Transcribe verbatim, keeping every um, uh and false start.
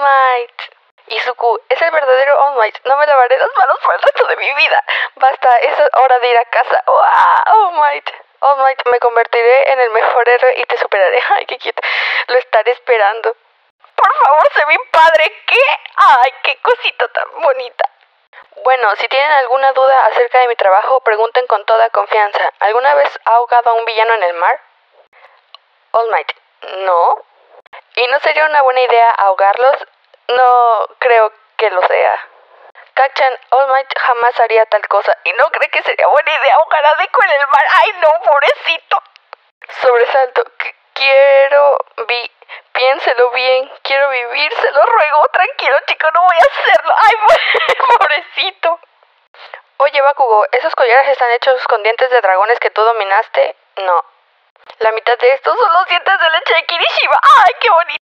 Might. Izuku, es el verdadero All Might. No me lavaré las manos por el resto de mi vida. Basta, es hora de ir a casa. ¡Wow! All Might. All Might, me convertiré en el mejor héroe y te superaré. Ay, qué cute. Lo estaré esperando. Por favor, sé mi padre. ¿Qué? Ay, qué cosita tan bonita. Bueno, si tienen alguna duda acerca de mi trabajo, pregunten con toda confianza. ¿Alguna vez ha ahogado a un villano en el mar? All Might, no. ¿Y no sería una buena idea ahogarlos? No creo que lo sea. Kacchan, All Might jamás haría tal cosa. ¿Y no cree que sería buena idea ahogar a Deku en el mar? ¡Ay, no, pobrecito! Sobresalto. Qu- quiero vi... Piénselo bien. Quiero vivir, se lo ruego. Tranquilo, chico, no voy a hacerlo. ¡Ay, pobrecito! Oye, Bakugo, ¿esos collares están hechos con dientes de dragones que tú dominaste? No. La mitad de estos son los dientes de leche de Kirishima. ¡Ay, qué bonito!